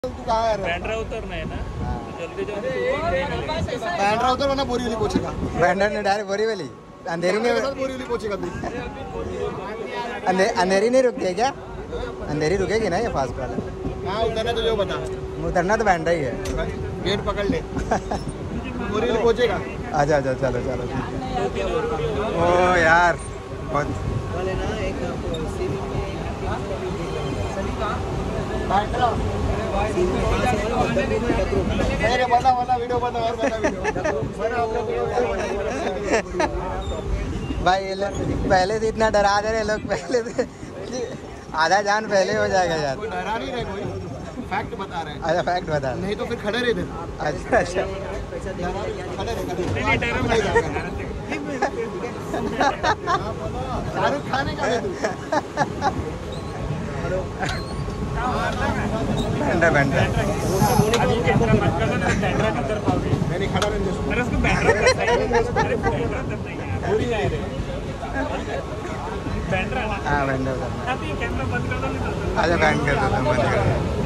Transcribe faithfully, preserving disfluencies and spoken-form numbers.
तू कहाँ है? बैंड्रा उतरना है ना, जल्दी जल्दी। बैंड्रा उतर वरना बोरीवली पहुंचेगा। बैंड्रा ने डायरेक्ट बोरीवली अंधेरी में बोरीवली पहुंचेगा तू। अंधे, अंधेरी नहीं रुकती है क्या? अंधेरी रुकेगी ना ये फास्ट वाला? हाँ उतरना तो जो बता। उतरना तो बैंड्रा ही है। गेट पकड़ ले। बोरीवली पहुंचेगा। अच्छा अच्छा चलो चलो ठीक है। ओ यार बहुत मेरे बना बना वीडियो बना और बना वीडियो बना हम लोग भाई ये लोग पहले से इतना डरा दे रहे लोग, पहले से आधा जान पहले हो जाएगा यार। कोई डरा नहीं रहे, कोई फैक्ट बता रहे हैं। अच्छा फैक्ट बता। नहीं तो फिर खड़े रहे थे। अच्छा अच्छा खड़े रहे शाहरुख खाने का तू बैंड्रा बैंड्रा नहीं खड़ा रहने दे। अरे उसको बैंड्रा करता है, अरे बैंड्रा तब नहीं है, पूरी है रे बैंड्रा ना। हाँ बैंड्रा अब ये कैमरा बंद कर दो। अच्छा बैंड कर दो, बंद कर दो।